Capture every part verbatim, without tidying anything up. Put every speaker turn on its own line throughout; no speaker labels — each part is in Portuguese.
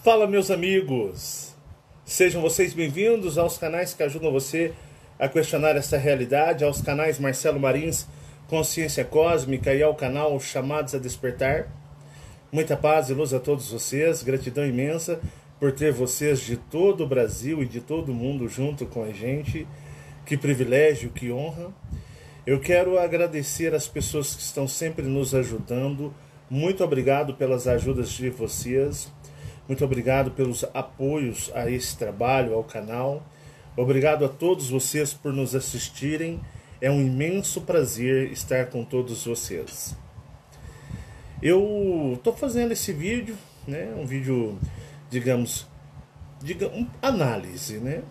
Fala, meus amigos! Sejam vocês bem-vindos aos canais que ajudam você a questionar essa realidade, aos canais Marcelo Marins, Consciência Cósmica, e ao canal Chamados a Despertar. Muita paz e luz a todos vocês, gratidão imensa por ter vocês de todo o Brasil e de todo o mundo junto com a gente. Que privilégio, que honra! Eu quero agradecer as pessoas que estão sempre nos ajudando. Muito obrigado pelas ajudas de vocês. Muito obrigado pelos apoios a esse trabalho, ao canal. Obrigado a todos vocês por nos assistirem. É um imenso prazer estar com todos vocês. Eu estou fazendo esse vídeo, né? Um vídeo, digamos, digamos, um análise, né?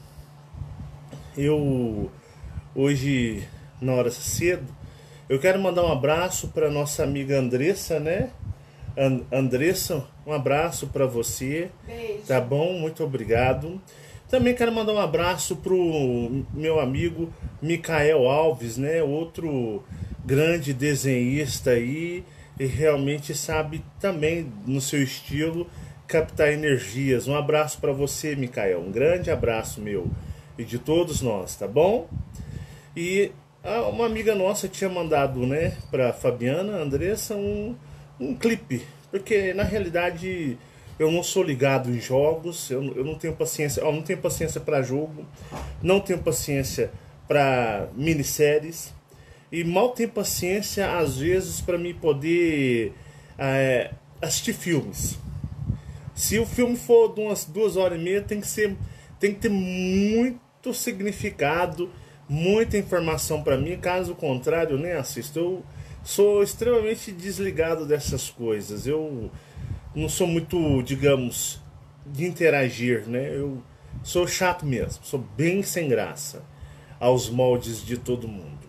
Eu hoje, na hora cedo, eu quero mandar um abraço para nossa amiga Andressa, né? And Andressa, um abraço para você.
Beijo.
Tá bom? Muito obrigado. Também quero mandar um abraço pro meu amigo Micael Alves, né? Outro grande desenhista aí, e realmente sabe também, no seu estilo, captar energias. Um abraço para você, Micael. Um grande abraço meu e de todos nós, tá bom? E uma amiga nossa tinha mandado, né, para Fabiana, Andressa, um, um clipe, porque na realidade eu não sou ligado em jogos, eu, eu não tenho paciência, eu não tenho paciência para jogo, não tenho paciência para minisséries e mal tenho paciência às vezes para me poder é, assistir filmes. Se o filme for de umas duas horas e meia, tem que ser, tem que ter muito significado, muita informação para mim. Caso contrário, eu nem assisto. Eu sou extremamente desligado dessas coisas. Eu não sou muito, digamos, de interagir, né? Eu sou chato mesmo, sou bem sem graça aos moldes de todo mundo.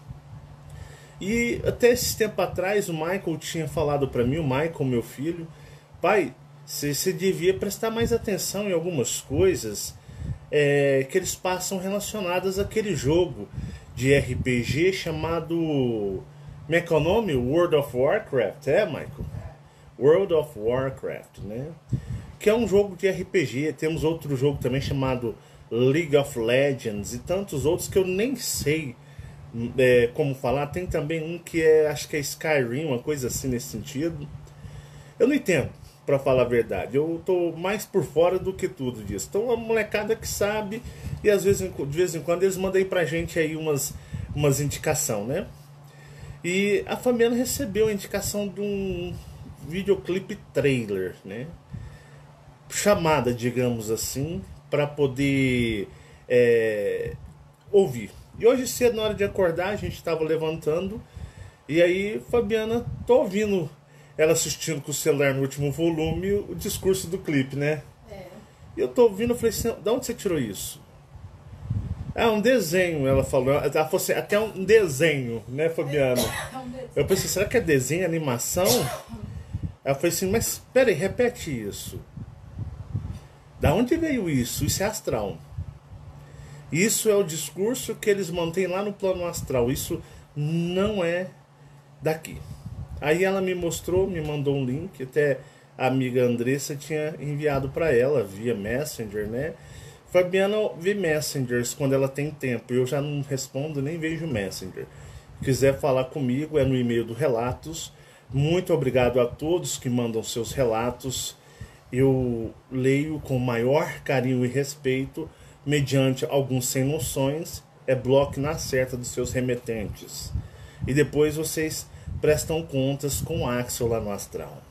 E até esse tempo atrás o Michael tinha falado para mim, o Michael, meu filho, pai, você devia prestar mais atenção em algumas coisas é, que eles passam relacionadas àquele jogo de R P G chamado, como é que é o nome? World of Warcraft, é, Michael? World of Warcraft, né? Que é um jogo de R P G. Temos outro jogo também chamado League of Legends e tantos outros que eu nem sei é, como falar. Tem também um que é, acho que é Skyrim, uma coisa assim nesse sentido. Eu não entendo, pra falar a verdade. Eu tô mais por fora do que tudo disso. Então uma molecada que sabe, e às vezes, de vez em quando eles mandam aí pra gente aí umas, umas indicação, né? E a Fabiana recebeu a indicação de um videoclipe trailer, né? Chamada, digamos assim, para poder é, ouvir. E hoje cedo, na hora de acordar, a gente estava levantando, e aí Fabiana, tô ouvindo ela assistindo com o celular no último volume o discurso do clipe, né?
É.
E eu tô ouvindo, eu falei assim, de onde você tirou isso? É um desenho, ela falou. Ela falou assim, até um desenho, né, Fabiana?
É um desenho.
Eu pensei, será que é desenho, animação? Ela falou assim, mas peraí, repete isso. Da onde veio isso? Isso é astral. Isso é o discurso que eles mantêm lá no plano astral. Isso não é daqui. Aí ela me mostrou, me mandou um link, até a amiga Andressa tinha enviado para ela via Messenger, né? Fabiana vê Messengers quando ela tem tempo. Eu já não respondo, nem vejo Messenger. Se quiser falar comigo, é no e-mail do Relatos. Muito obrigado a todos que mandam seus relatos. Eu leio com maior carinho e respeito, mediante alguns sem noções, é bloco na certa dos seus remetentes. E depois vocês prestam contas com o Axel lá no astral.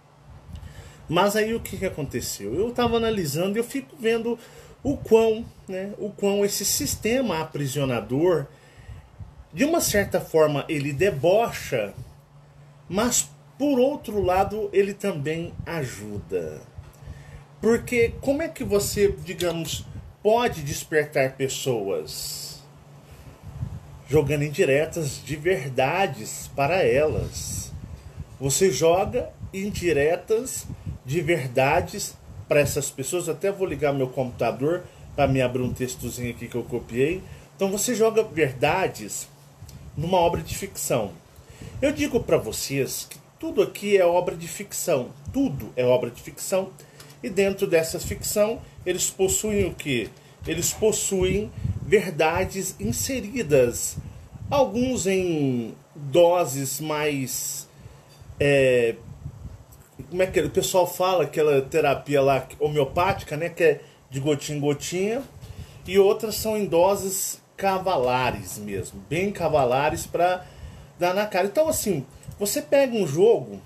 Mas aí o que, que aconteceu? Eu estava analisando e eu fico vendo o quão, né, o quão esse sistema aprisionador, de uma certa forma, ele debocha, mas por outro lado ele também ajuda. Porque como é que você, digamos, pode despertar pessoas? Jogando indiretas de verdades para elas. Você joga indiretas de verdades para essas pessoas. Até vou ligar meu computador para me abrir um textozinho aqui que eu copiei. Então você joga verdades numa obra de ficção. Eu digo para vocês que tudo aqui é obra de ficção. Tudo é obra de ficção. E dentro dessa ficção, eles possuem o quê? Eles possuem verdades inseridas, alguns em doses mais... É, como é que o pessoal fala, aquela terapia lá homeopática, né, que é de gotinha em gotinha, e outras são em doses cavalares mesmo, bem cavalares para dar na cara. Então assim, você pega um jogo,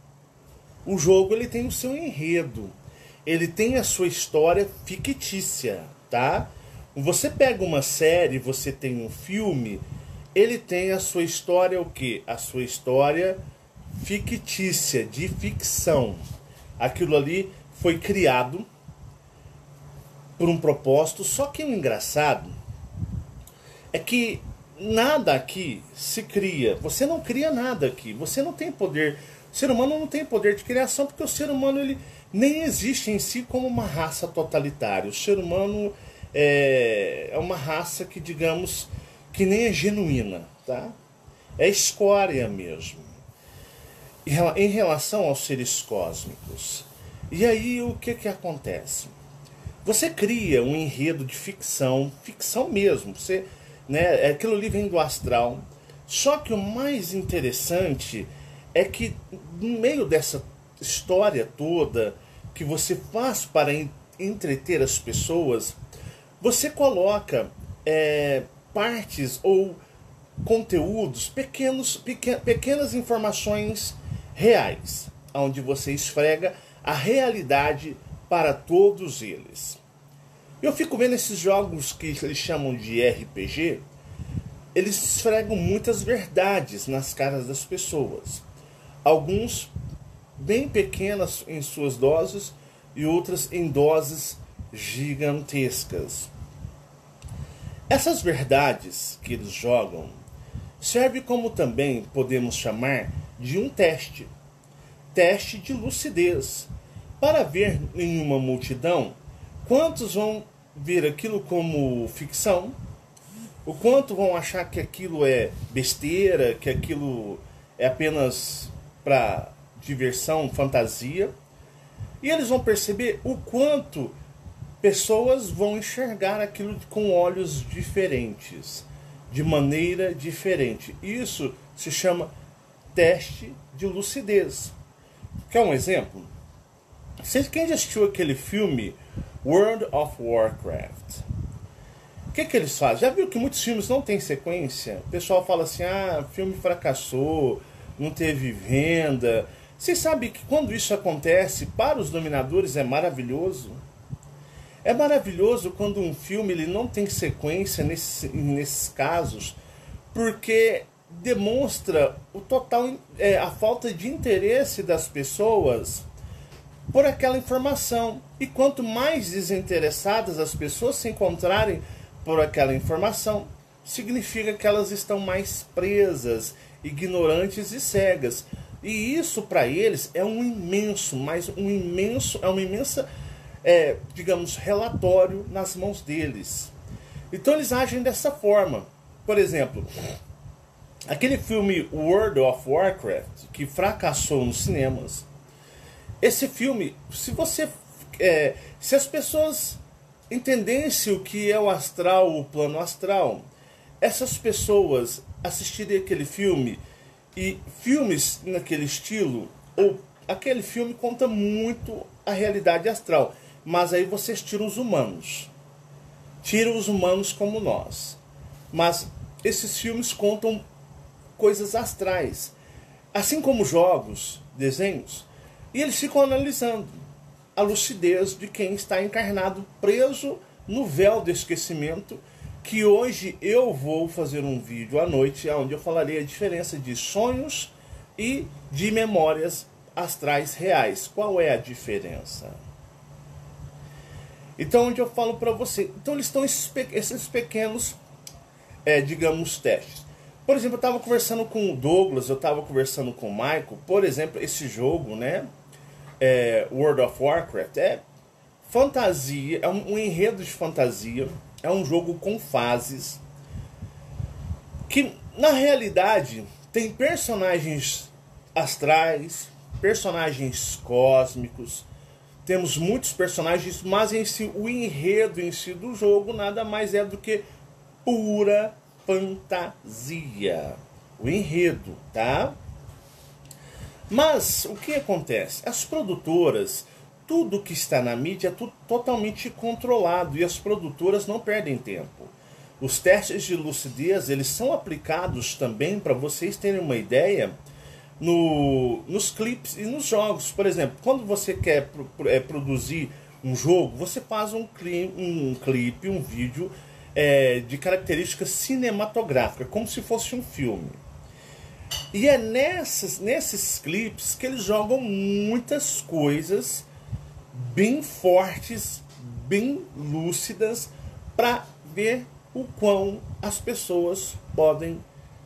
o jogo ele tem o seu enredo, ele tem a sua história fictícia, tá? Você pega uma série, você tem um filme, ele tem a sua história o quê? A sua história fictícia, de ficção. Aquilo ali foi criado por um propósito, só que o engraçado é que nada aqui se cria. Você não cria nada aqui. Você não tem poder. O ser humano não tem poder de criação, porque o ser humano ele nem existe em si como uma raça totalitária. O ser humano é, é uma raça que, digamos, que nem é genuína, tá? É escória mesmo. Em relação aos seres cósmicos. E aí o que que acontece? Você cria um enredo de ficção, ficção mesmo, você, né, aquilo ali vem do astral. Só que o mais interessante é que no meio dessa história toda que você faz para entreter as pessoas, você coloca é, partes ou conteúdos, pequenos, pequen, pequenas informações reais, onde você esfrega a realidade para todos eles. Eu fico vendo esses jogos que eles chamam de R P G, eles esfregam muitas verdades nas caras das pessoas. Alguns bem pequenas em suas doses e outras em doses gigantescas. Essas verdades que eles jogam servem como também podemos chamar de um teste, teste de lucidez, para ver em uma multidão quantos vão ver aquilo como ficção, o quanto vão achar que aquilo é besteira, que aquilo é apenas para diversão, fantasia, e eles vão perceber o quanto pessoas vão enxergar aquilo com olhos diferentes, de maneira diferente. Isso se chama teste de lucidez. Quer um exemplo? Quem já assistiu aquele filme World of Warcraft? O que, que eles fazem? Já viu que muitos filmes não têm sequência? O pessoal fala assim, ah, o filme fracassou, não teve venda. Vocês sabem que quando isso acontece, para os dominadores é maravilhoso? É maravilhoso quando um filme ele não tem sequência nesse, nesses casos, porque demonstra o total, é, a falta de interesse das pessoas por aquela informação. E quanto mais desinteressadas as pessoas se encontrarem por aquela informação, significa que elas estão mais presas, ignorantes e cegas. E isso para eles é um imenso, mas um imenso, é uma imensa, é, digamos, relatório nas mãos deles. Então eles agem dessa forma. Por exemplo, aquele filme World of Warcraft, que fracassou nos cinemas, esse filme, se você, é, se as pessoas entendessem o que é o astral, o plano astral, essas pessoas assistirem aquele filme, e filmes naquele estilo, ou aquele filme conta muito a realidade astral, mas aí vocês tiram os humanos, tiram os humanos como nós, mas esses filmes contam coisas astrais, assim como jogos, desenhos, e eles ficam analisando a lucidez de quem está encarnado, preso no véu do esquecimento, que hoje eu vou fazer um vídeo à noite, onde eu falarei a diferença de sonhos e de memórias astrais reais. Qual é a diferença? Então, onde eu falo para você, então eles estão esses pequenos, é, digamos, testes. Por exemplo, eu estava conversando com o Douglas, eu estava conversando com o Michael, por exemplo, esse jogo, né, é, World of Warcraft, é fantasia, é um, um enredo de fantasia, é um jogo com fases, que na realidade tem personagens astrais, personagens cósmicos, temos muitos personagens, mas em si, o enredo em si do jogo nada mais é do que pura fantasia. O enredo, tá? Mas o que acontece? As produtoras, tudo que está na mídia é tudo totalmente controlado e as produtoras não perdem tempo. Os testes de lucidez, eles são aplicados também, para vocês terem uma ideia, no, nos clipes e nos jogos. Por exemplo, quando você quer pro, é, produzir um jogo, você faz um, cli um clipe, um vídeo é, de características cinematográficas, como se fosse um filme. E é nessas, nesses clipes que eles jogam muitas coisas bem fortes, bem lúcidas, para ver o quão as pessoas podem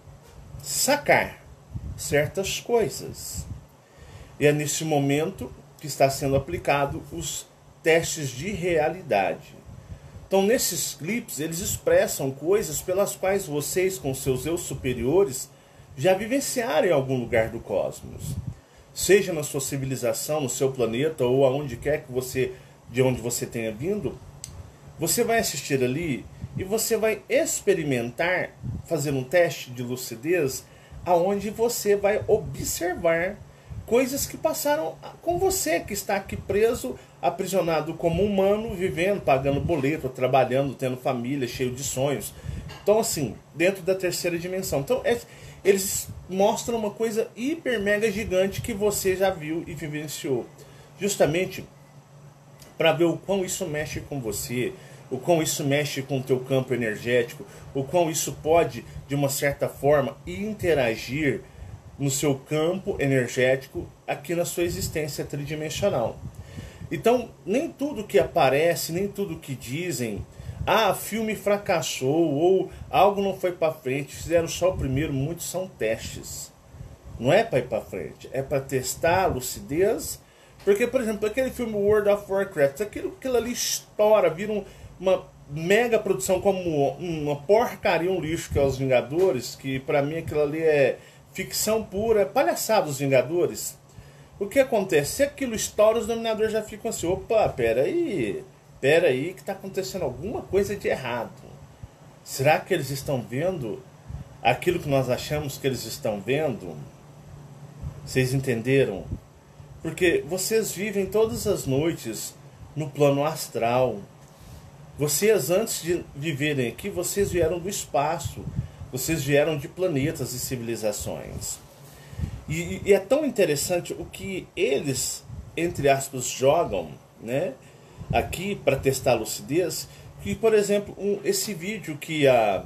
sacar certas coisas. E é nesse momento que está sendo aplicado os testes de realidade. Então, nesses clipes, eles expressam coisas pelas quais vocês, com seus eu superiores, já vivenciaram em algum lugar do cosmos. Seja na sua civilização, no seu planeta, ou aonde quer que você, de onde você tenha vindo, você vai assistir ali e você vai experimentar, fazer um teste de lucidez, aonde você vai observar coisas que passaram com você, que está aqui preso, aprisionado como humano, vivendo, pagando boleto, trabalhando, tendo família, cheio de sonhos. Então, assim, dentro da terceira dimensão. Então, é, eles mostram uma coisa hiper mega gigante que você já viu e vivenciou. Justamente para ver o quão isso mexe com você, o quão isso mexe com o teu campo energético, o quão isso pode, de uma certa forma, interagir no seu campo energético aqui na sua existência tridimensional. Então, nem tudo que aparece, nem tudo que dizem, ah, filme fracassou, ou algo não foi para frente, fizeram só o primeiro, muitos são testes. Não é para ir para frente, é para testar a lucidez. Porque, por exemplo, aquele filme World of Warcraft, aquilo, aquilo ali estoura, vira um, uma mega produção como uma porcaria, um lixo, que é Os Vingadores, que para mim aquilo ali é ficção pura, é palhaçada Os Vingadores. O que acontece? Se aquilo estoura, os dominadores já ficam assim, opa, peraí, peraí, que está acontecendo alguma coisa de errado. Será que eles estão vendo aquilo que nós achamos que eles estão vendo? Vocês entenderam? Porque vocês vivem todas as noites no plano astral. Vocês, antes de viverem aqui, vocês vieram do espaço. Vocês vieram de planetas e civilizações. E, e é tão interessante o que eles, entre aspas, jogam, né, aqui para testar a lucidez, que, por exemplo, um, esse vídeo que a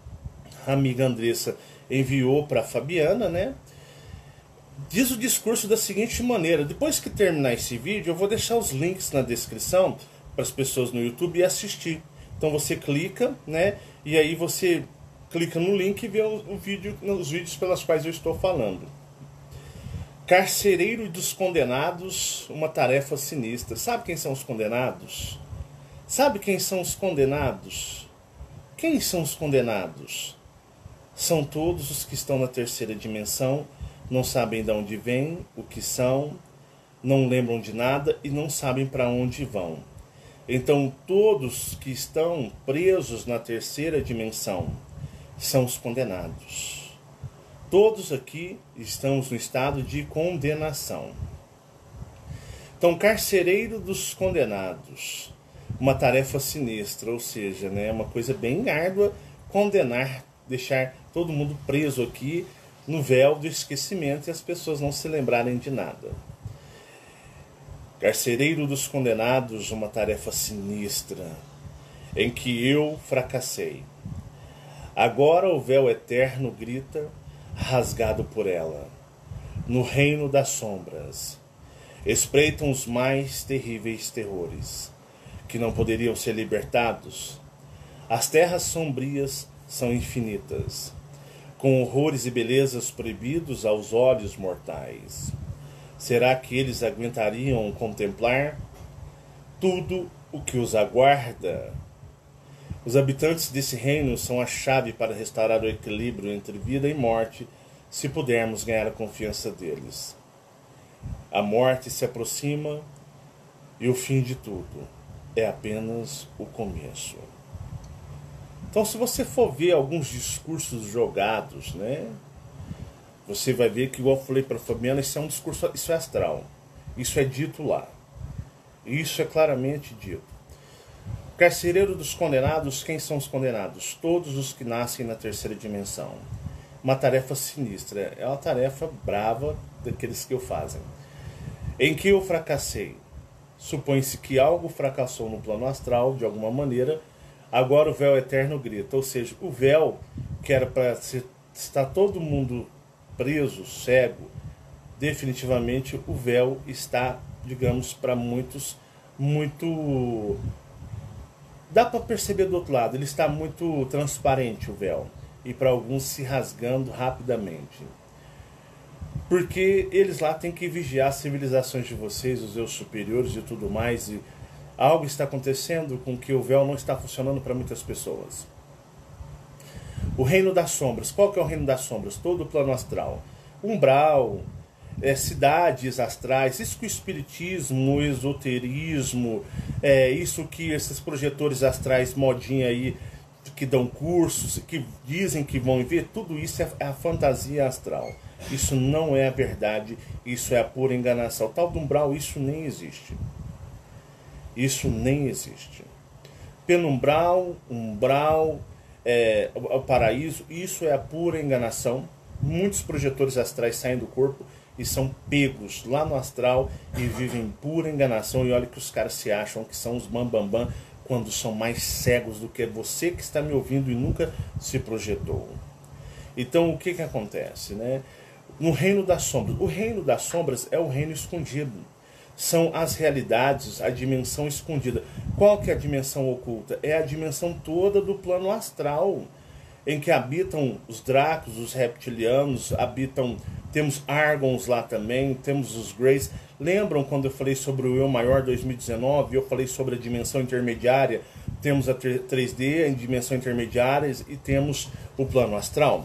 amiga Andressa enviou para a Fabiana, né, diz o discurso da seguinte maneira. Depois que terminar esse vídeo, eu vou deixar os links na descrição para as pessoas no YouTube assistir. Então você clica, né, e aí você clica no link e vê o, o vídeo, os vídeos pelas quais eu estou falando. Carcereiro dos condenados, uma tarefa sinistra. Sabe quem são os condenados? Sabe quem são os condenados? Quem são os condenados? São todos os que estão na terceira dimensão, não sabem de onde vêm, o que são, não lembram de nada e não sabem para onde vão. Então todos que estão presos na terceira dimensão são os condenados. Todos aqui estamos no estado de condenação. Então, carcereiro dos condenados, uma tarefa sinistra, ou seja, né, uma coisa bem árdua, condenar, deixar todo mundo preso aqui no véu do esquecimento e as pessoas não se lembrarem de nada. Carcereiro dos condenados, uma tarefa sinistra, em que eu fracassei. Agora o véu eterno grita, rasgado por ela. No reino das sombras, espreitam os mais terríveis terrores, que não poderiam ser libertados. As terras sombrias são infinitas, com horrores e belezas proibidos aos olhos mortais. Será que eles aguentariam contemplar tudo o que os aguarda? Os habitantes desse reino são a chave para restaurar o equilíbrio entre vida e morte, se pudermos ganhar a confiança deles. A morte se aproxima E o fim de tudo é apenas o começo. Então, se você for ver alguns discursos jogados, né, você vai ver que, igual eu falei para a Fabiana, isso é um discurso, isso é astral. Isso é dito lá. Isso é claramente dito. Carcereiro dos condenados, quem são os condenados? Todos os que nascem na terceira dimensão. Uma tarefa sinistra, é uma tarefa brava daqueles que o fazem. Em que eu fracassei? Supõe-se que algo fracassou no plano astral, de alguma maneira, agora o véu eterno grita. Ou seja, o véu, que era para estar todo mundo preso, cego, definitivamente o véu está, digamos, para muitos, muito... Dá para perceber do outro lado, ele está muito transparente, o véu. E para alguns se rasgando rapidamente. Porque eles lá têm que vigiar as civilizações de vocês, os seus superiores e tudo mais. E algo está acontecendo com que o véu não está funcionando para muitas pessoas. O reino das sombras. Qual que é o reino das sombras? Todo o plano astral. Umbral, é, cidades astrais, isso que o espiritismo, o esoterismo, é, isso que esses projetores astrais modinha aí, que dão cursos, que dizem que vão ver, tudo isso é a fantasia astral. Isso não é a verdade, isso é a pura enganação. O tal do umbral, isso nem existe. Isso nem existe. Penumbral, umbral, é, o paraíso, isso é a pura enganação. Muitos projetores astrais saem do corpo e são pegos lá no astral e vivem pura enganação. E olha que os caras se acham que são os bambambam, bam, bam, quando são mais cegos do que você que está me ouvindo e nunca se projetou. Então o que que acontece, né? No reino das sombras, o reino das sombras é o reino escondido. São as realidades, a dimensão escondida. Qual que é a dimensão oculta? É a dimensão toda do plano astral, em que habitam os dracos, os reptilianos, habitam, temos Argons lá também, temos os Greys. Lembram quando eu falei sobre o Eu Maior dois mil e dezenove? Eu falei sobre a dimensão intermediária. Temos a três D, a dimensão intermediária, e temos o plano astral.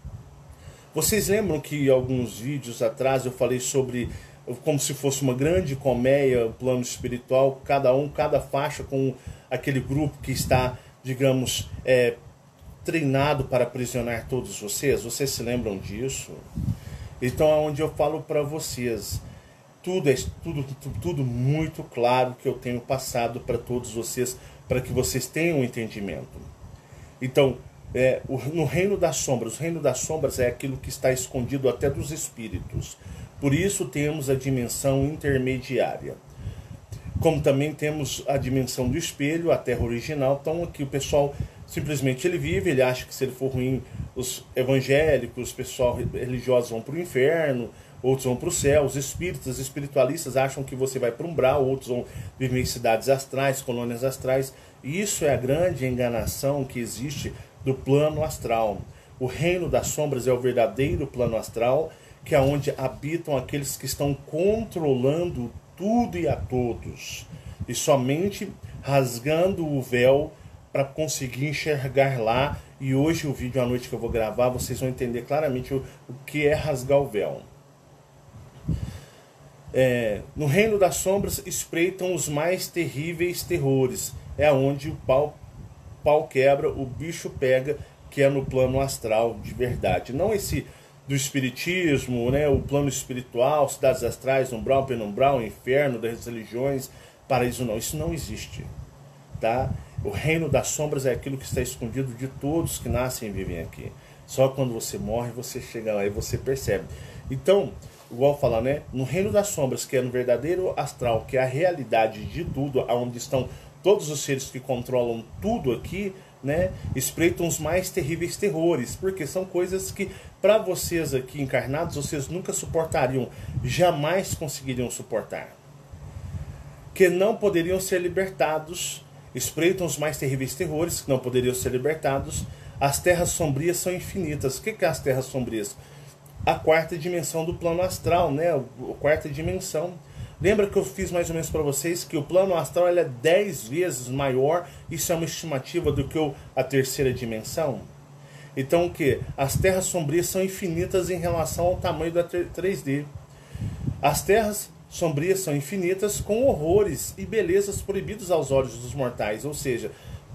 Vocês lembram que alguns vídeos atrás eu falei sobre como se fosse uma grande colmeia, o plano espiritual, cada um, cada faixa com aquele grupo que está, digamos, é, treinado para aprisionar todos vocês? Vocês se lembram disso? Então é onde eu falo para vocês, tudo é tudo, tudo, tudo muito claro que eu tenho passado para todos vocês, para que vocês tenham um entendimento. Então, é, o, no reino das sombras, o reino das sombras é aquilo que está escondido até dos espíritos. Por isso temos a dimensão intermediária. Como também temos a dimensão do espelho, a terra original. Então aqui o pessoal simplesmente ele vive, ele acha que se ele for ruim, os evangélicos, o pessoal religioso vão para o inferno, outros vão para o céu, os espíritas, espiritualistas acham que você vai para um umbral, outros vão viver em cidades astrais, colônias astrais. E isso é a grande enganação que existe do plano astral. O reino das sombras é o verdadeiro plano astral, que é onde habitam aqueles que estão controlando tudo e a todos, e somente rasgando o véu para conseguir enxergar lá. E hoje o vídeo à noite que eu vou gravar, vocês vão entender claramente o, o que é rasgar o véu. É, no reino das sombras espreitam os mais terríveis terrores. É onde o pau, pau quebra, o bicho pega, que é no plano astral de verdade. Não esse do espiritismo, né, o plano espiritual, cidades astrais, umbral, penumbral, inferno, das religiões, paraíso, não. Isso não existe. Tá? O reino das sombras é aquilo que está escondido de todos que nascem e vivem aqui. Só quando você morre, você chega lá e você percebe. Então, igual falar, né? No reino das sombras, que é no verdadeiro astral, que é a realidade de tudo, onde estão todos os seres que controlam tudo aqui, né? Espreitam os mais terríveis terrores, porque são coisas que, para vocês aqui encarnados, vocês nunca suportariam, jamais conseguiriam suportar. Que não poderiam ser libertados. Espreitam os mais terríveis terrores, que não poderiam ser libertados. As terras sombrias são infinitas. O que é as terras sombrias? A quarta dimensão do plano astral, né? A quarta dimensão. Lembra que eu fiz mais ou menos para vocês que o plano astral ele é dez vezes maior, isso é uma estimativa do que a terceira dimensão? Então o que? As terras sombrias são infinitas em relação ao tamanho da três D. As terras sombrias são infinitas, com horrores e belezas proibidos aos olhos dos mortais. Ou seja,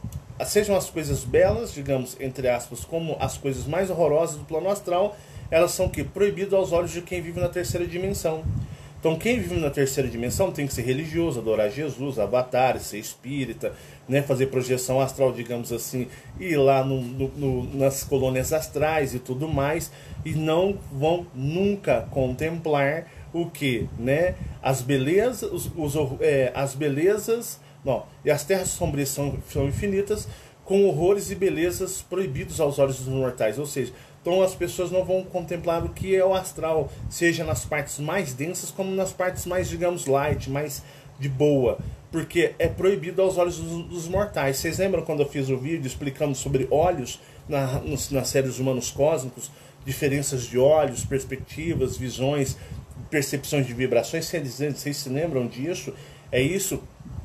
sejam as coisas belas, digamos, entre aspas, como as coisas mais horrorosas do plano astral, elas são que proibidas aos olhos de quem vive na terceira dimensão. Então quem vive na terceira dimensão tem que ser religioso, adorar Jesus, avatares, ser espírita, né, fazer projeção astral, digamos assim, ir lá no, no, no, nas colônias astrais e tudo mais, e não vão nunca contemplar o que? Né? As belezas, os, os, é, as belezas, não, e as terras sombrias são, são infinitas, com horrores e belezas proibidos aos olhos dos mortais. Ou seja, então as pessoas não vão contemplar o que é o astral, seja nas partes mais densas como nas partes mais, digamos, light, mais de boa, porque é proibido aos olhos dos, dos mortais. Vocês lembram quando eu fiz o vídeo explicando sobre olhos na, nos, na série Os Humanos Cósmicos, diferenças de olhos, perspectivas, visões, percepções de vibrações? Vocês se lembram disso? É isso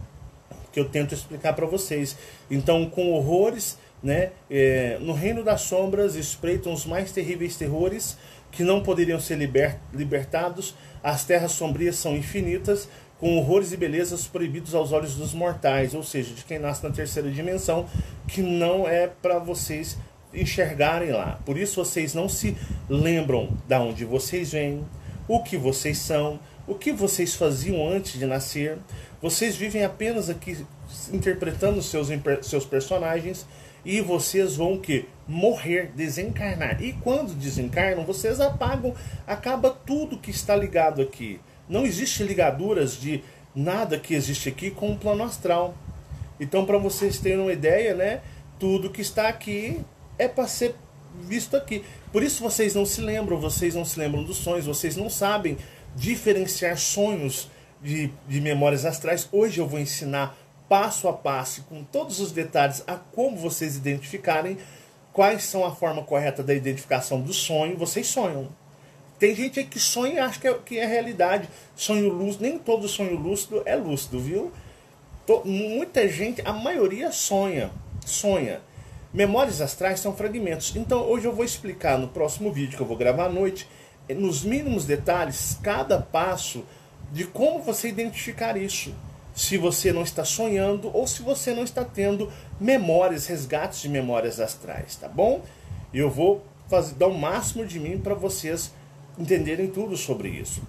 que eu tento explicar para vocês. Então, com horrores, né, é, no reino das sombras espreitam os mais terríveis terrores que não poderiam ser liber, libertados. As terras sombrias são infinitas, com horrores e belezas proibidos aos olhos dos mortais, ou seja, de quem nasce na terceira dimensão, que não é para vocês enxergarem lá. Por isso vocês não se lembram de onde vocês vêm, o que vocês são, o que vocês faziam antes de nascer. Vocês vivem apenas aqui interpretando seus, seus personagens, e vocês vão que morrer, desencarnar. E quando desencarnam, vocês apagam, acaba tudo que está ligado aqui. Não existe ligaduras de nada que existe aqui com o plano astral. Então, para vocês terem uma ideia, né, tudo que está aqui é para ser visto aqui. Por isso vocês não se lembram, vocês não se lembram dos sonhos, vocês não sabem diferenciar sonhos de, de memórias astrais. Hoje eu vou ensinar passo a passo, com todos os detalhes, a como vocês identificarem quais são a forma correta da identificação do sonho. Vocês sonham. Tem gente aí que sonha e acha que é, que é realidade. Sonho lúcido, nem todo sonho lúcido é lúcido, viu? Tô, muita gente, a maioria sonha. Sonha. Memórias astrais são fragmentos. Então hoje eu vou explicar no próximo vídeo que eu vou gravar à noite, nos mínimos detalhes, cada passo de como você identificar isso. Se você não está sonhando ou se você não está tendo memórias, resgates de memórias astrais, tá bom? Eu vou fazer, dar o máximo de mim para vocês entenderem tudo sobre isso.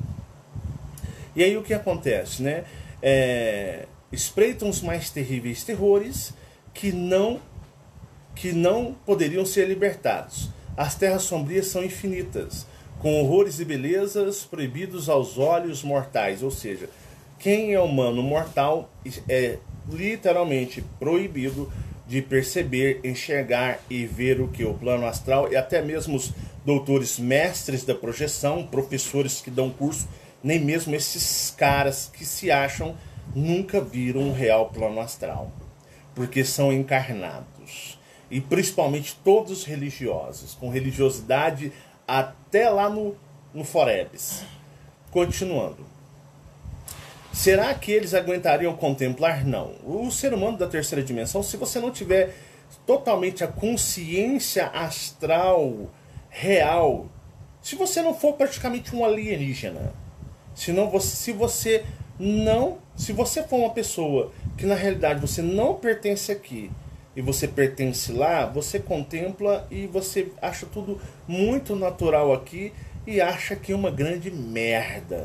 E aí o que acontece, né? É, espreitam os mais terríveis terrores que não, que não poderiam ser libertados. As terras sombrias são infinitas, com horrores e belezas proibidos aos olhos mortais, ou seja, quem é humano mortal é literalmente proibido de perceber, enxergar e ver o que? O plano astral. E até mesmo os doutores mestres da projeção, professores que dão curso, nem mesmo esses caras que se acham nunca viram um real plano astral, porque são encarnados. E principalmente todos religiosos, com religiosidade até lá no, no Forebs. Continuando. Será que eles aguentariam contemplar? Não. O ser humano da terceira dimensão, se você não tiver totalmente a consciência astral real, se você não for praticamente um alienígena, se, não você, se você não, se você for uma pessoa que na realidade você não pertence aqui e você pertence lá, você contempla e você acha tudo muito natural aqui e acha que é uma grande merda.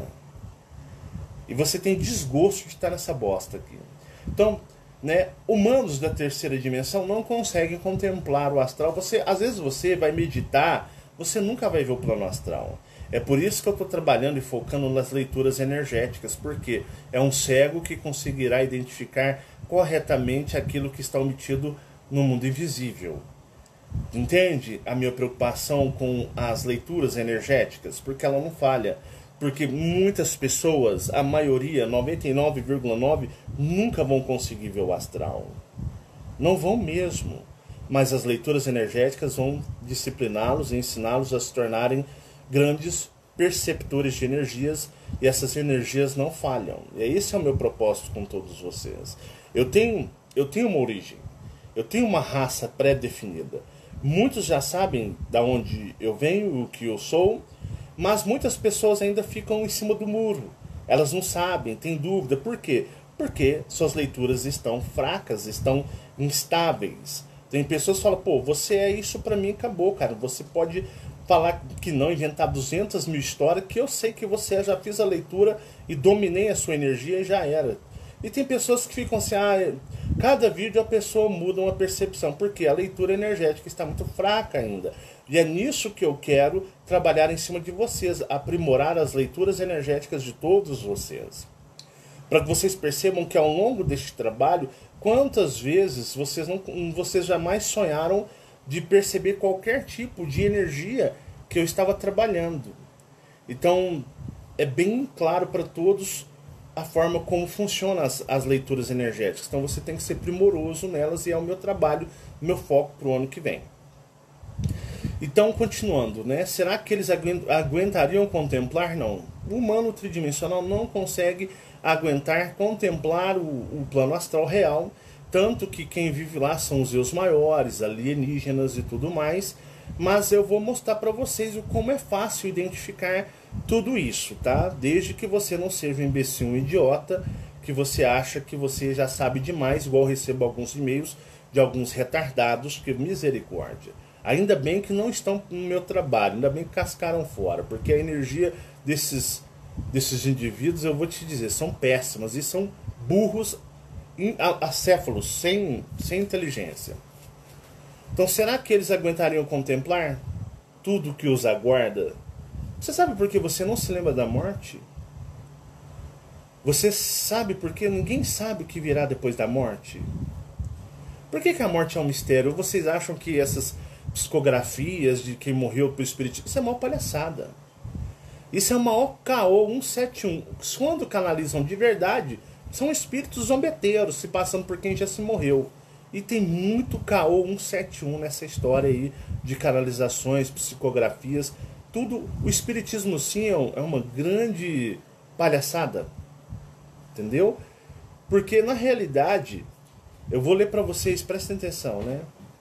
E você tem desgosto de estar nessa bosta aqui. Então, né, humanos da terceira dimensão não conseguem contemplar o astral. Você, às vezes você vai meditar, você nunca vai ver o plano astral. É por isso que eu estou trabalhando e focando nas leituras energéticas, porque é um cego que conseguirá identificar corretamente aquilo que está omitido no mundo invisível. Entende a minha preocupação com as leituras energéticas? Porque ela não falha. Porque muitas pessoas, a maioria, noventa e nove vírgula nove, nunca vão conseguir ver o astral. Não vão mesmo. Mas as leituras energéticas vão discipliná-los e ensiná-los a se tornarem grandes perceptores de energias. E essas energias não falham. E esse é o meu propósito com todos vocês. Eu tenho, eu tenho uma origem. Eu tenho uma raça pré-definida. Muitos já sabem de onde eu venho, o que eu sou. Mas muitas pessoas ainda ficam em cima do muro, Elas não sabem, têm dúvida. Por quê? Porque suas leituras estão fracas, estão instáveis. Tem pessoas que falam, pô, você é isso pra mim, acabou, cara. Você pode falar que não, inventar duzentas mil histórias, que eu sei que você é, já fiz a leitura e dominei a sua energia e já era. E tem pessoas que ficam assim, ah, cada vídeo a pessoa muda uma percepção, porque a leitura energética está muito fraca ainda. E é nisso que eu quero trabalhar em cima de vocês, aprimorar as leituras energéticas de todos vocês. Para que vocês percebam que ao longo deste trabalho, quantas vezes vocês, não, vocês jamais sonharam de perceber qualquer tipo de energia que eu estava trabalhando. Então, é bem claro para todos a forma como funcionam as, as leituras energéticas. Então você tem que ser primoroso nelas e é o meu trabalho, meu foco para o ano que vem. Então, continuando, né? Será que eles aguentariam contemplar? Não. O humano tridimensional não consegue aguentar contemplar o, o plano astral real, tanto que quem vive lá são os eus maiores, alienígenas e tudo mais. Mas eu vou mostrar para vocês o como é fácil identificar tudo isso, tá? Desde que você não seja um imbecil, um idiota, que você acha que você já sabe demais, igual eu recebo alguns e-mails de alguns retardados, que misericórdia. Ainda bem que não estão no meu trabalho, ainda bem que cascaram fora, porque a energia desses, desses indivíduos, eu vou te dizer, são péssimas e são burros, acéfalos, sem, sem inteligência. Então, será que eles aguentariam contemplar tudo que os aguarda? Você sabe por que você não se lembra da morte? Você sabe por que ninguém sabe o que virá depois da morte? Por que, que a morte é um mistério? Ou vocês acham que essas psicografias de quem morreu por espiritismo, isso é uma palhaçada? Isso é uma O K O cento e setenta e um. Quando canalizam de verdade, são espíritos zombeteiros se passando por quem já se morreu. E tem muito K O cento e setenta e um nessa história aí de canalizações, psicografias, tudo. O espiritismo sim é uma grande palhaçada, entendeu? Porque na realidade, eu vou ler para vocês, prestem atenção, né?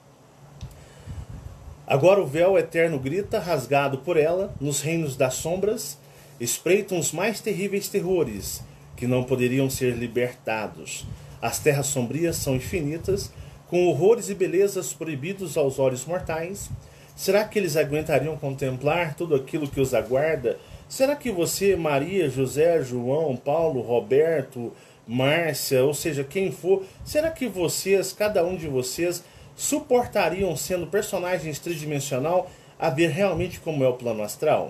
Agora o véu eterno grita, rasgado por ela, nos reinos das sombras, espreitam os mais terríveis terrores, que não poderiam ser libertados. As terras sombrias são infinitas, com horrores e belezas proibidos aos olhos mortais. Será que eles aguentariam contemplar tudo aquilo que os aguarda? Será que você, Maria, José, João, Paulo, Roberto, Márcia, ou seja, quem for, será que vocês, cada um de vocês, suportariam, sendo personagens tridimensional, a ver realmente como é o plano astral?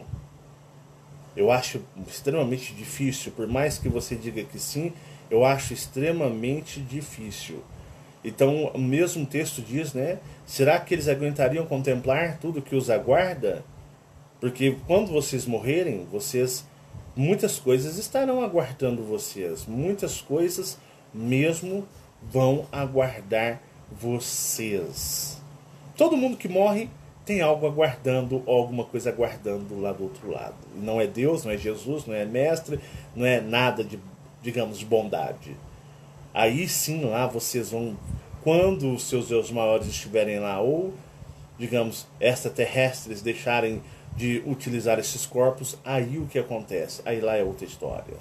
Eu acho extremamente difícil, por mais que você diga que sim, eu acho extremamente difícil. Então, o mesmo texto diz, né? Será que eles aguentariam contemplar tudo que os aguarda? Porque quando vocês morrerem, vocês, muitas coisas estarão aguardando vocês. Muitas coisas mesmo vão aguardar vocês. Todo mundo que morre tem algo aguardando, ou alguma coisa aguardando lá do outro lado. Não é Deus, não é Jesus, não é mestre, não é nada de, digamos, de bondade. Aí sim lá vocês vão, quando os seus Deus maiores estiverem lá, ou, digamos, extraterrestres deixarem de utilizar esses corpos, aí o que acontece? Aí lá é outra história.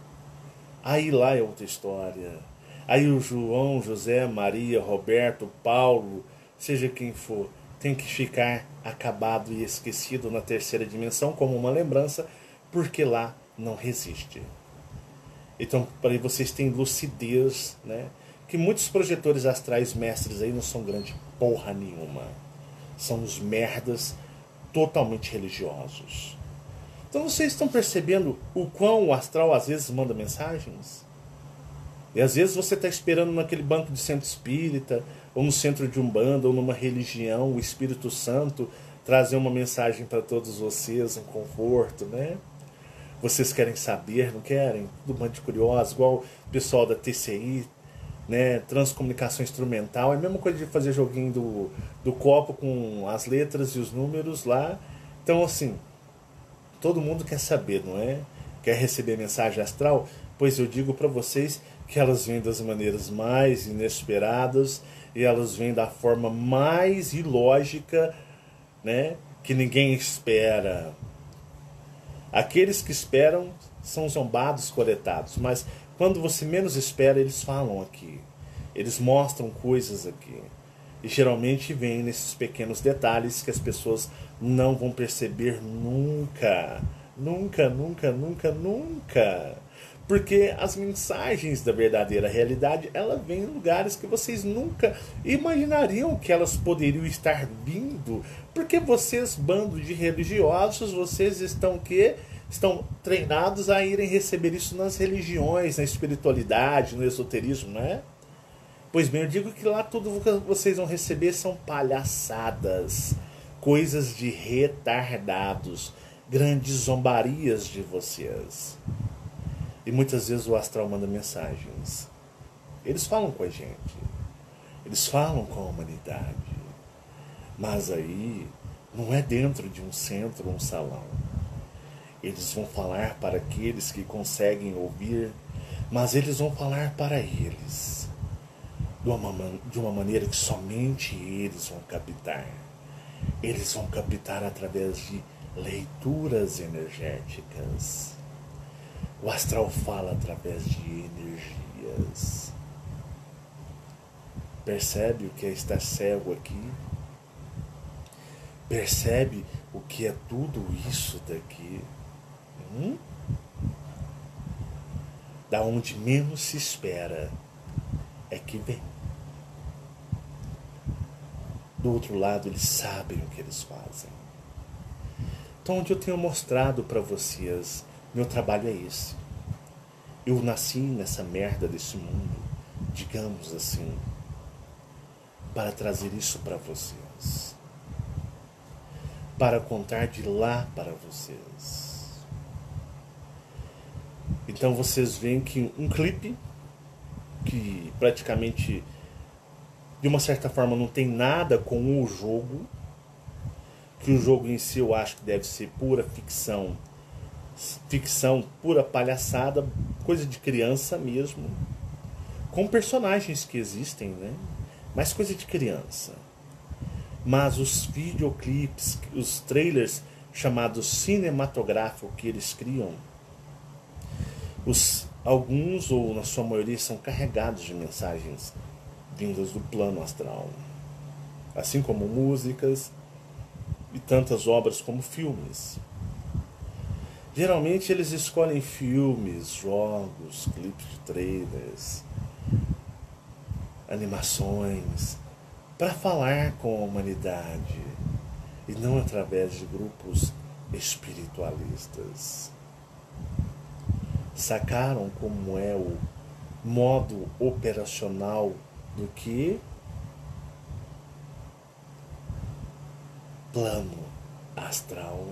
Aí lá é outra história. Aí o João, José, Maria, Roberto, Paulo, seja quem for, tem que ficar acabado e esquecido na terceira dimensão como uma lembrança, porque lá não resiste. Então, para vocês terem lucidez, né? Que muitos projetores astrais mestres aí não são grande porra nenhuma. São os merdas totalmente religiosos. Então vocês estão percebendo o quão o astral às vezes manda mensagens? E às vezes você está esperando naquele banco de centro espírita, ou no centro de Umbanda, ou numa religião, o Espírito Santo trazer uma mensagem para todos vocês, um conforto, né? Vocês querem saber, não querem? Tudo bando de curiosos, igual o pessoal da T C I, né? Transcomunicação instrumental. É a mesma coisa de fazer joguinho do, do copo com as letras e os números lá. Então, assim, todo mundo quer saber, não é? Quer receber mensagem astral? Pois eu digo para vocês que elas vêm das maneiras mais inesperadas e elas vêm da forma mais ilógica, né? Que ninguém espera. Aqueles que esperam são zombados, coletados, mas quando você menos espera, eles falam aqui. Eles mostram coisas aqui. E geralmente vem nesses pequenos detalhes que as pessoas não vão perceber nunca. Nunca, nunca, nunca, nunca. Porque as mensagens da verdadeira realidade, ela vem em lugares que vocês nunca imaginariam que elas poderiam estar vindo. Porque vocês, bando de religiosos, vocês estão que estão treinados a irem receber isso nas religiões, na espiritualidade, no esoterismo, não é? Pois bem, eu digo que lá tudo que vocês vão receber são palhaçadas, coisas de retardados, grandes zombarias de vocês. E muitas vezes o astral manda mensagens. Eles falam com a gente. Eles falam com a humanidade. Mas aí não é dentro de um centro ou um salão. Eles vão falar para aqueles que conseguem ouvir, mas eles vão falar para eles de uma, de uma maneira que somente eles vão captar. Eles vão captar através de leituras energéticas. O astral fala através de energias. Percebe o que é estar cego aqui? Percebe o que é tudo isso daqui? Hum? Da onde menos se espera é que vem. Do outro lado, eles sabem o que eles fazem. Então, onde eu tenho mostrado para vocês, meu trabalho é esse. Eu nasci nessa merda desse mundo, digamos assim, para trazer isso para vocês. Para contar de lá para vocês. Então vocês veem que um clipe, que praticamente, de uma certa forma, não tem nada com o jogo, que o jogo em si eu acho que deve ser pura ficção, ficção, pura palhaçada, coisa de criança mesmo, com personagens que existem, né? Mas coisa de criança. Mas os videoclipes, os trailers chamados cinematográficos que eles criam, os, alguns ou na sua maioria são carregados de mensagens vindas do plano astral, assim como músicas e tantas obras como filmes. Geralmente eles escolhem filmes, jogos, clipes de trailers, animações, para falar com a humanidade e não através de grupos espiritualistas. Sacaram como é o modo operacional do que? Plano astral.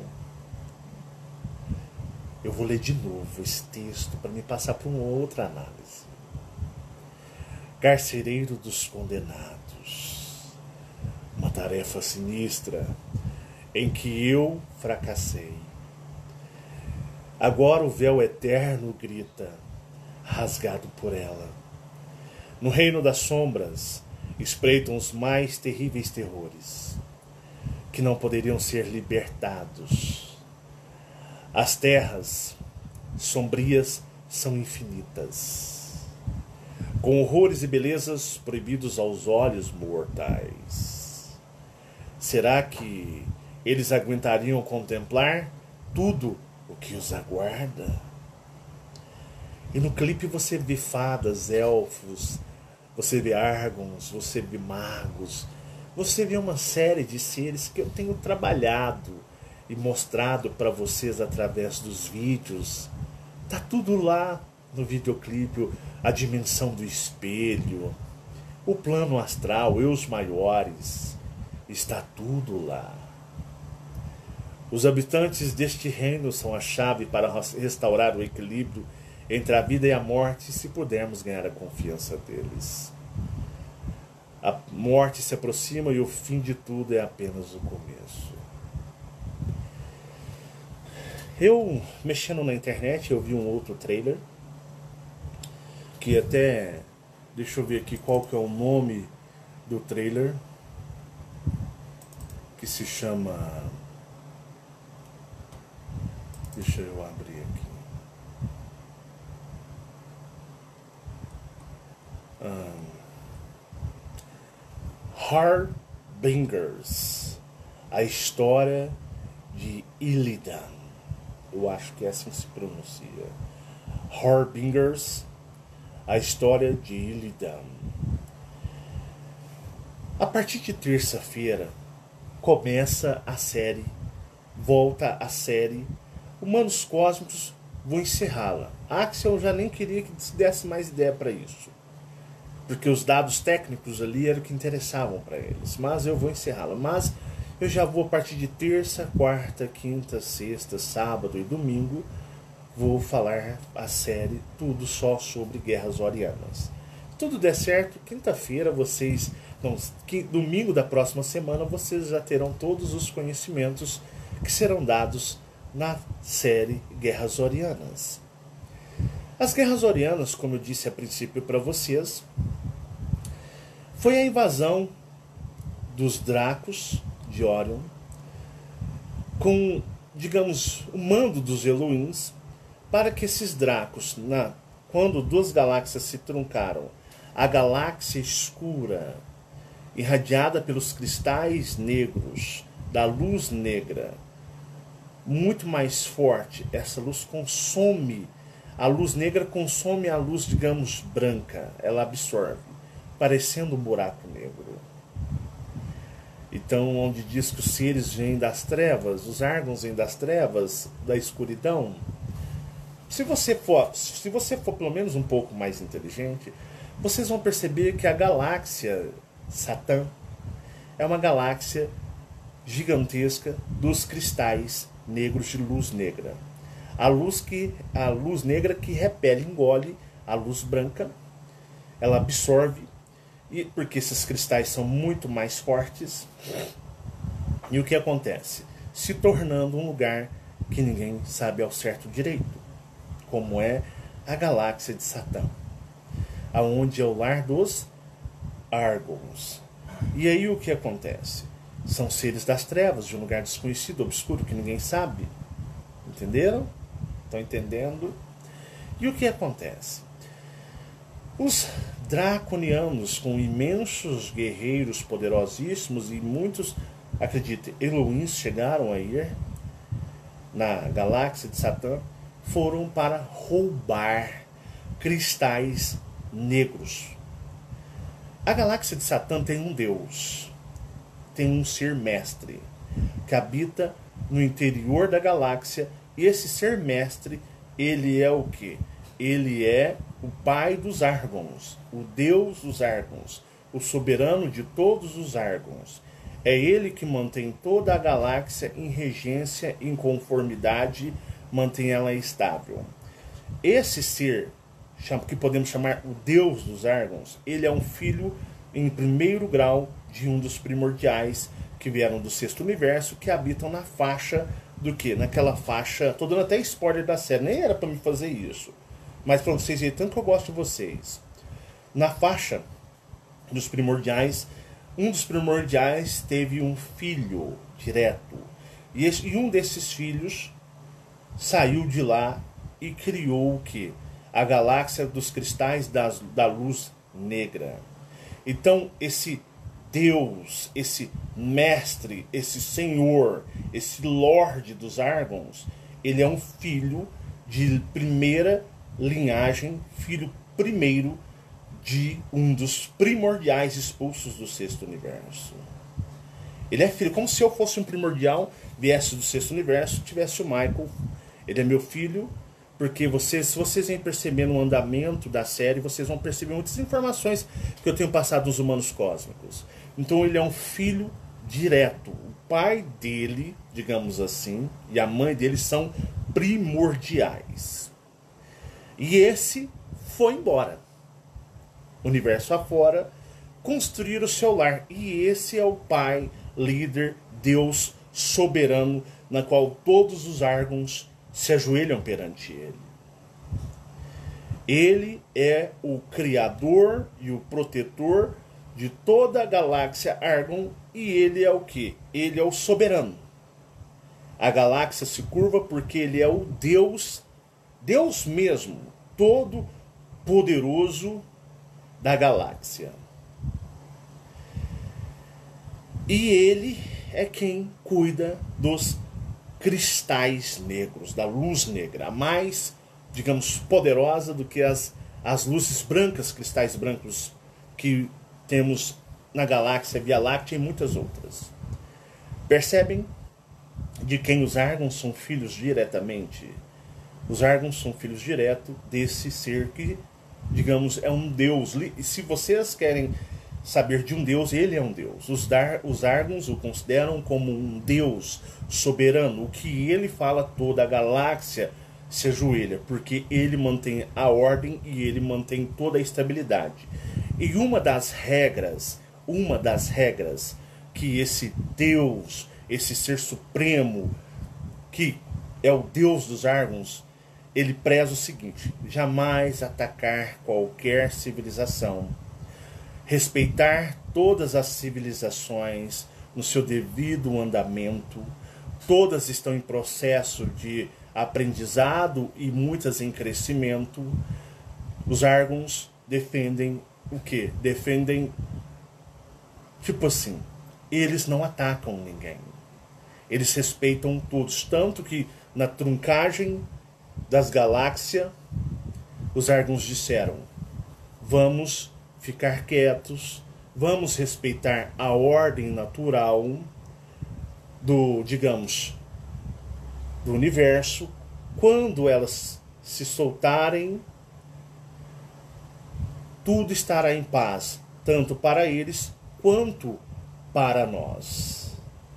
Eu vou ler de novo esse texto para me passar por uma outra análise. Carcereiro dos condenados. Uma tarefa sinistra em que eu fracassei. Agora o véu eterno grita, rasgado por ela. No reino das sombras espreitam os mais terríveis terrores, que não poderiam ser libertados. As terras sombrias são infinitas, com horrores e belezas proibidos aos olhos mortais. Será que eles aguentariam contemplar tudo o que os aguarda? E no clipe você vê fadas, elfos, você vê árgons, você vê magos, você vê uma série de seres que eu tenho trabalhado e mostrado para vocês através dos vídeos. Tá tudo lá no videoclipe, a dimensão do espelho, o plano astral e os maiores, está tudo lá. Os habitantes deste reino são a chave para restaurar o equilíbrio entre a vida e a morte, se pudermos ganhar a confiança deles. A morte se aproxima e o fim de tudo é apenas o começo. Eu, mexendo na internet, eu vi um outro trailer, que até, deixa eu ver aqui qual que é o nome do trailer, que se chama Deixa eu abrir aqui. Um, Harbingers, a história de Illidan. Eu acho que é assim que se pronuncia. Harbingers, a história de Illidan. A partir de terça-feira começa a série, volta a série Humanos Cósmicos. Vou encerrá-la. Axel, eu já nem queria que se desse mais ideia para isso, porque os dados técnicos ali eram o que interessavam para eles. Mas eu vou encerrá-la. Mas eu já vou, a partir de terça, quarta, quinta, sexta, sábado e domingo, vou falar a série tudo só sobre Guerras Orianas. Se tudo der certo, quinta-feira vocês... Não, domingo da próxima semana vocês já terão todos os conhecimentos que serão dados na série Guerras Orianas. As Guerras Orianas, como eu disse a princípio para vocês, foi a invasão dos Dracos de Orion com, digamos, o mando dos Elohims, para que esses Dracos, na, quando duas galáxias se truncaram, a galáxia escura, irradiada pelos cristais negros da luz negra, muito mais forte, essa luz consome, a luz negra consome a luz, digamos, branca, ela absorve, parecendo um buraco negro. Então, onde diz que os seres vêm das trevas, os Argons vêm das trevas, da escuridão, se você for, se você for pelo menos um pouco mais inteligente, vocês vão perceber que a galáxia Satã é uma galáxia gigantesca dos cristais negros de luz negra. A luz, que, a luz negra que repele, engole a luz branca, ela absorve, e porque esses cristais são muito mais fortes. E o que acontece? Se tornando um lugar que ninguém sabe ao certo direito, como é a galáxia de Satã, aonde é o lar dos Argons. E aí o que acontece? São seres das trevas, de um lugar desconhecido, obscuro, que ninguém sabe. Entenderam? Estão entendendo? E o que acontece? Os draconianos, com imensos guerreiros poderosíssimos, e muitos, acreditem, Elohims chegaram a ir na galáxia de Satã, foram para roubar cristais negros. A galáxia de Satã tem um deus, tem um ser mestre, que habita no interior da galáxia, e esse ser mestre, ele é o quê? Ele é o pai dos Argons, o deus dos Argons, o soberano de todos os Argons. É ele que mantém toda a galáxia em regência, em conformidade, mantém ela estável. Esse ser, que podemos chamar o Deus dos Argons, ele é um filho em primeiro grau de um dos primordiais que vieram do sexto universo, que habitam na faixa do que? Naquela faixa, tô dando até spoiler da série, nem era para me fazer isso, mas para vocês verem tanto que eu gosto de vocês. Na faixa dos primordiais, um dos primordiais teve um filho direto, e, esse, e um desses filhos saiu de lá e criou o que? A galáxia dos cristais das, da luz negra. Então esse Deus, esse mestre, esse senhor, esse lorde dos Argons, ele é um filho de primeira linhagem, filho primeiro de um dos primordiais expulsos do sexto universo. Ele é filho, como se eu fosse um primordial, viesse do sexto universo, tivesse o Michael. Ele é meu filho, porque vocês, se vocês vêm percebendo o andamento da série, vocês vão perceber muitas informações que eu tenho passado nos Humanos Cósmicos. Então ele é um filho direto. O pai dele, digamos assim, e a mãe dele são primordiais. E esse foi embora, universo afora, construir o seu lar. E esse é o pai, líder, Deus soberano, na qual todos os Argons se ajoelham perante ele. Ele é o criador e o protetor de toda a galáxia Argon, e ele é o que? Ele é o soberano. A galáxia se curva porque ele é o Deus, Deus mesmo, todo poderoso da galáxia. E ele é quem cuida dos cristais negros, da luz negra, a mais, digamos, poderosa do que as, as luzes brancas, cristais brancos que temos na galáxia Via Láctea e muitas outras. Percebem de quem os Argons são filhos diretamente? Os Argons são filhos direto desse ser que, digamos, é um deus. E se vocês querem saber de um deus, ele é um deus. Os, Dar, os Argons o consideram como um deus soberano. O que ele fala, toda a galáxia se ajoelha, porque ele mantém a ordem e ele mantém toda a estabilidade. E uma das regras, uma das regras que esse Deus, esse ser supremo, que é o Deus dos Argons, ele preza o seguinte: jamais atacar qualquer civilização, respeitar todas as civilizações no seu devido andamento, todas estão em processo de aprendizado e muitas em crescimento. Os Argons defendem o quê? Defendem, tipo assim, eles não atacam ninguém. Eles respeitam todos, tanto que na truncagem das galáxias, os Argons disseram: vamos ficar quietos, vamos respeitar a ordem natural do, digamos, do universo. Quando elas se soltarem, tudo estará em paz, tanto para eles quanto para nós.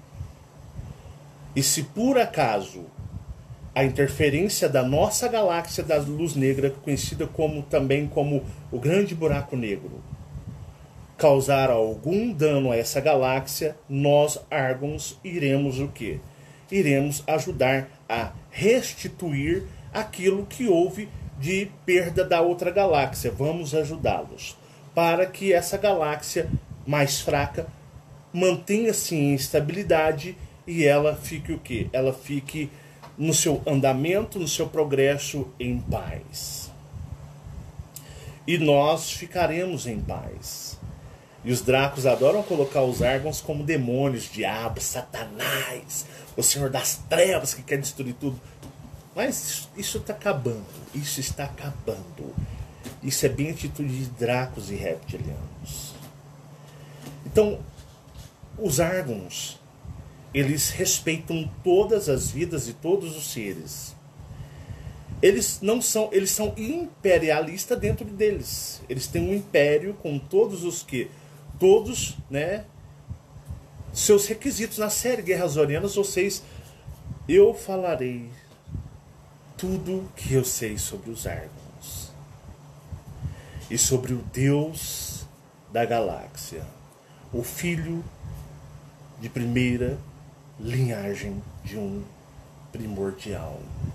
E se por acaso a interferência da nossa galáxia da luz negra, conhecida como, também como o grande buraco negro, causar algum dano a essa galáxia, nós, Argons, iremos o quê? Iremos ajudar a restituir aquilo que houve de perda da outra galáxia. Vamos ajudá-los para que essa galáxia mais fraca mantenha-se em estabilidade e ela fique o quê? Ela fique no seu andamento, no seu progresso em paz. E nós ficaremos em paz. E os Dracos adoram colocar os Argons como demônios, diabos, Satanás, o Senhor das Trevas que quer destruir tudo. Mas isso está acabando. Isso está acabando. Isso é bem atitude de Dracos e reptilianos. Então, os Argons, eles respeitam todas as vidas e todos os seres. Eles não são, eles são imperialistas dentro deles. Eles têm um império com todos os que, todos, né, seus requisitos. Na série Guerras Orianas, vocês, eu falarei tudo que eu sei sobre os Argons e sobre o Deus da galáxia, o filho de primeira linhagem de um primordial.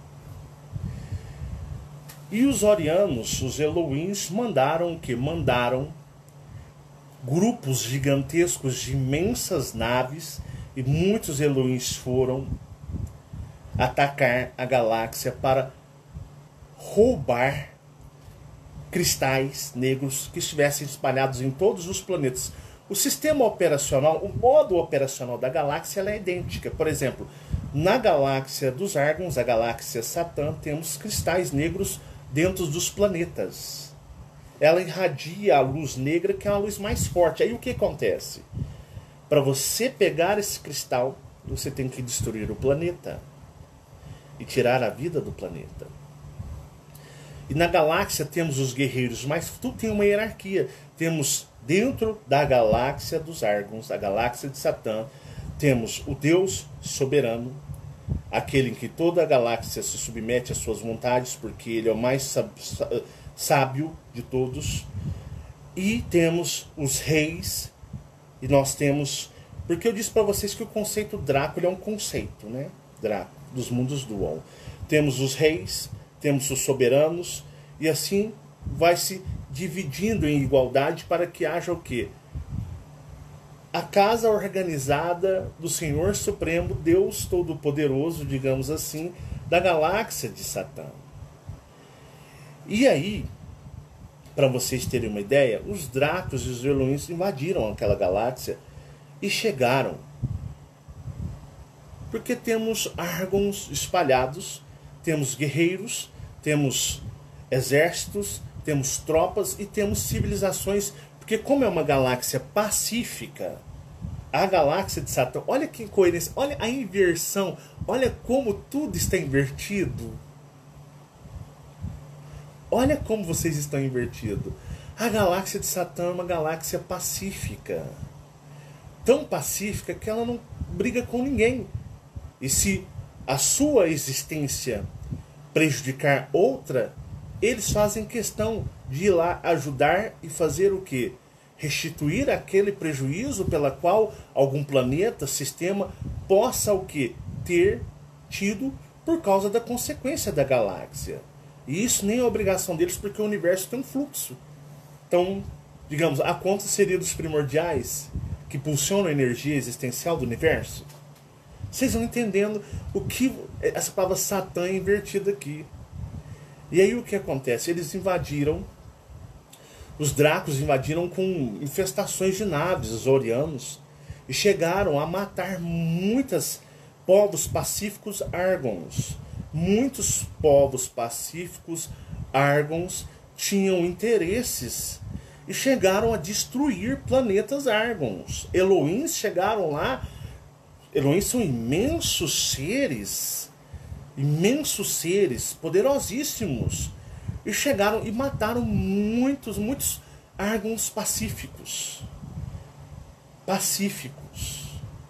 E os Orianos, os Elohims, mandaram o que? Mandaram grupos gigantescos de imensas naves, e muitos Elohims foram atacar a galáxia para roubar cristais negros que estivessem espalhados em todos os planetas. O sistema operacional, o modo operacional da galáxia, ela é idêntica. Por exemplo, na galáxia dos Argons, a galáxia Satã, temos cristais negros dentro dos planetas. Ela irradia a luz negra, que é uma luz mais forte. Aí o que acontece? Para você pegar esse cristal, você tem que destruir o planeta e tirar a vida do planeta. E na galáxia temos os guerreiros, mas tudo tem uma hierarquia. Temos dentro da galáxia dos Argons, a galáxia de Satã, temos o Deus soberano, aquele em que toda a galáxia se submete às suas vontades, porque ele é o mais sábio de todos. E temos os reis, e nós temos... Porque eu disse para vocês que o conceito Drácula é um conceito, né? Drácula, dos mundos do U O L. Temos os reis, temos os soberanos, e assim vai se dividindo em igualdade para que haja o quê? a casa organizada do Senhor Supremo, Deus Todo-Poderoso, digamos assim, da galáxia de Satã. E aí, para vocês terem uma ideia, os Dracos e os Elohins invadiram aquela galáxia e chegaram. Porque temos Argons espalhados, temos guerreiros, temos exércitos, temos tropas e temos civilizações. Porque como é uma galáxia pacífica, a galáxia de Satã, olha que incoerência, olha a inversão, olha como tudo está invertido. Olha como vocês estão invertidos. A galáxia de Satã é uma galáxia pacífica. Tão pacífica que ela não briga com ninguém. E se a sua existência prejudicar outra, eles fazem questão de ir lá ajudar e fazer o quê? Restituir aquele prejuízo pela qual algum planeta, sistema, possa o quê? Ter tido por causa da consequência da galáxia. E isso nem é obrigação deles, porque o universo tem um fluxo. Então, digamos, a conta seria dos primordiais que pulsionam a energia existencial do universo. Vocês vão entendendo o que essa palavra Satã é invertida aqui. E aí o que acontece? Eles invadiram, os Dracos invadiram com infestações de naves, os Orianos, e chegaram a matar muitos povos pacíficos Argons. Muitos povos pacíficos Argons tinham interesses e chegaram a destruir planetas Argons. Elohins chegaram lá. Elohins são imensos seres, imensos seres, poderosíssimos. E chegaram e mataram muitos, muitos Argons pacíficos. Pacíficos.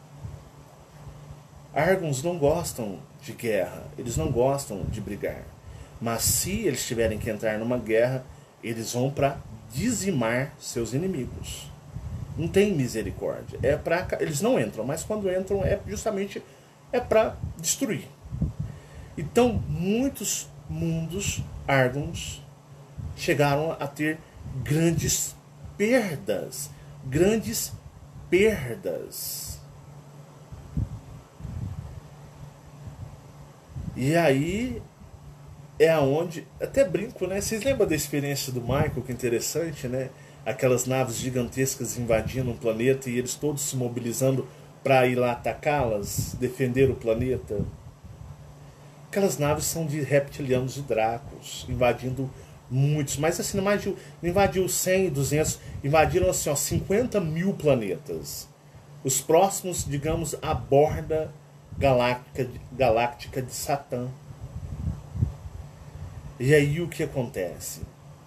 Argons não gostam de guerra, eles não gostam de brigar. Mas se eles tiverem que entrar numa guerra, eles vão para dizimar seus inimigos. Não tem misericórdia. É pra, eles não entram, mas quando entram é justamente é para destruir. Então, muitos mundos Argons chegaram a ter grandes perdas. Grandes perdas. E aí é aonde, até brinco, né? Vocês lembram da experiência do Michael, que interessante, né? Aquelas naves gigantescas invadindo um planeta e eles todos se mobilizando para ir lá atacá-las, defender o planeta. Aquelas naves são de reptilianos e dracos, invadindo muitos, mas assim, não invadiu, não invadiu cem, duzentos, invadiram assim, ó, cinquenta mil planetas. Os próximos, digamos, a borda galáctica, galáctica de Satã. E aí o que acontece?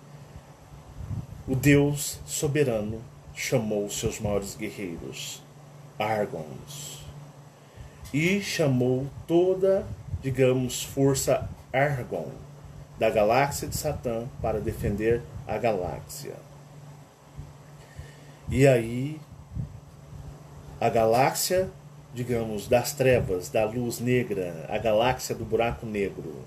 O Deus soberano chamou seus maiores guerreiros, Argons, e chamou toda, digamos, força Argon da galáxia de Satã para defender a galáxia. E aí a galáxia, digamos, das trevas, da luz negra, a galáxia do buraco negro,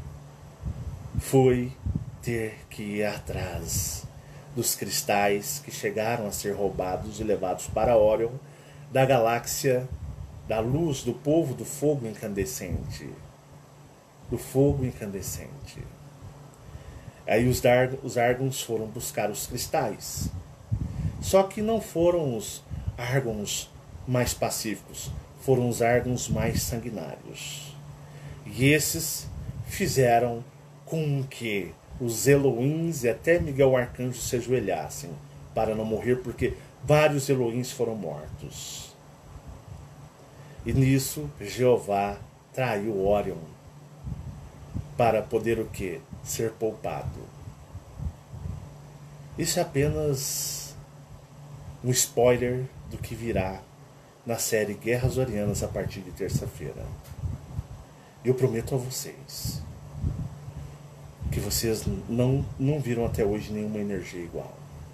foi ter que ir atrás dos cristais que chegaram a ser roubados e levados para Orion, da galáxia da luz, do povo do fogo incandescente. Do fogo incandescente. Aí os, Dar, os Argons foram buscar os cristais. Só que não foram os Argons mais pacíficos, foram os Argons mais sanguinários. E esses fizeram com que os Elohins e até Miguel Arcanjo se ajoelhassem para não morrer, porque vários Elohins foram mortos. E nisso Jeová traiu Orion para poder o quê? Ser poupado. Isso é apenas um spoiler do que virá na série Guerras Orianas a partir de terça-feira. Eu prometo a vocês que vocês não, não viram até hoje nenhuma energia igual.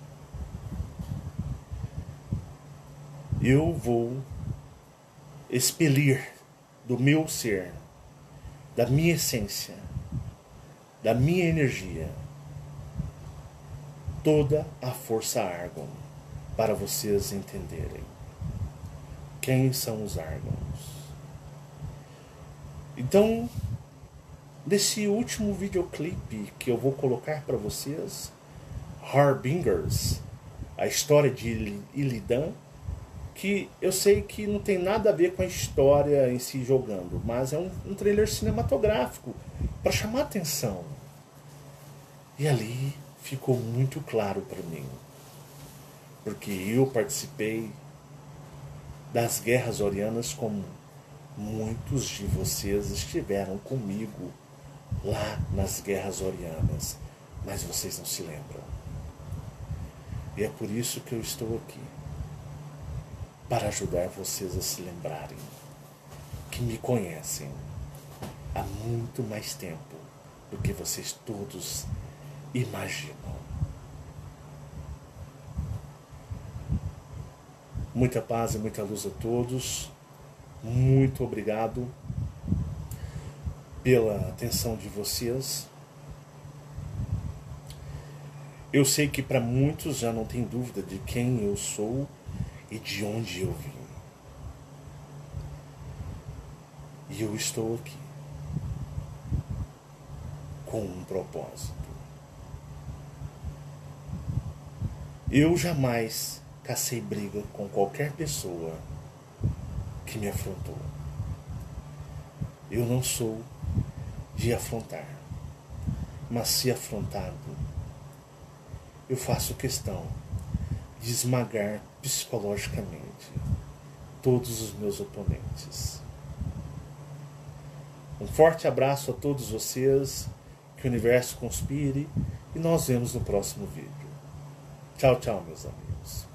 Eu vou expelir do meu ser, da minha essência, da minha energia, toda a força Argon, para vocês entenderem. quem são os Argons. Então, nesse último videoclipe que eu vou colocar para vocês, Harbingers, a história de Illidan, que eu sei que não tem nada a ver com a história em si jogando, mas é um, um trailer cinematográfico para chamar atenção. E ali ficou muito claro para mim, porque eu participei das guerras orianas como muitos de vocês estiveram comigo lá nas guerras orianas, mas vocês não se lembram. E é por isso que eu estou aqui, para ajudar vocês a se lembrarem que me conhecem há muito mais tempo do que vocês todos imaginam. Muita paz e muita luz a todos. Muito obrigado pela atenção de vocês. Eu sei que para muitos já não tem dúvida de quem eu sou e de onde eu vim. E eu estou aqui com um propósito. Eu jamais cacei briga com qualquer pessoa que me afrontou. Eu não sou de afrontar, mas se afrontado, eu faço questão de esmagar psicologicamente todos os meus oponentes. Um forte abraço a todos vocês, que o universo conspire e nós vemos no próximo vídeo. Tchau, tchau, meus amigos.